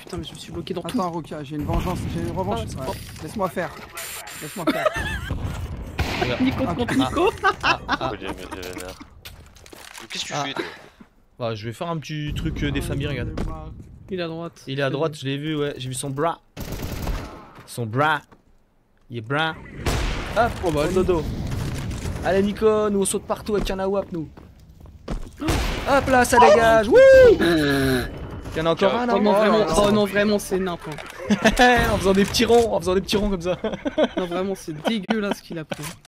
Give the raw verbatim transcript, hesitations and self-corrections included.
putain, mais je me suis bloqué dans tout. Attends, Rokia, j'ai une vengeance, j'ai une revanche. Ah, Ouais. Laisse-moi faire. Laisse-moi faire. Nico Ah, contre ah. Nico. Ah, Qu'est-ce que tu Ah. fais toi? bah, je vais faire un petit truc euh, des familles, regarde. Il est à droite. Il est à droite, je l'ai vu, ouais. J'ai vu son bras. Son bras. Il est bras. Hop, Oh bah, au dodo. Allez, Nico, nous on saute partout avec un awap, nous. Hop là, ça dégage. Wouh! Il y en a encore un, Oh non? non, vraiment, non, oh non. non, vraiment, c'est n'importe quoi. En faisant des petits ronds, en faisant des petits ronds comme ça. Non, vraiment, c'est dégueulasse ce qu'il a pris.